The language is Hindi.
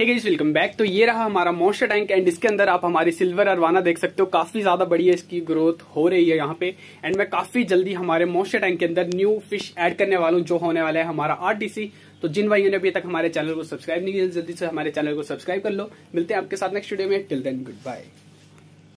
ठीक है जी, वेलकम बैक। तो ये रहा हमारा मॉन्स्टर टैंक एंड इसके अंदर आप हमारी सिल्वर अरवाना देख सकते हो, काफी ज्यादा बड़ी है, इसकी ग्रोथ हो रही है यहाँ पे। एंड मैं काफी जल्दी हमारे मॉन्स्टर टैंक के अंदर न्यू फिश ऐड करने वाला हूँ, जो होने वाला है हमारा आरटीसी। तो जिन भाइयों ने अभी तक हमारे चैनल को सब्सक्राइब नहीं किया, जल्दी से हमारे चैनल को सब्सक्राइब कर लो। मिलते हैं आपके साथ नेक्स्ट वीडियो में। Till then good bye.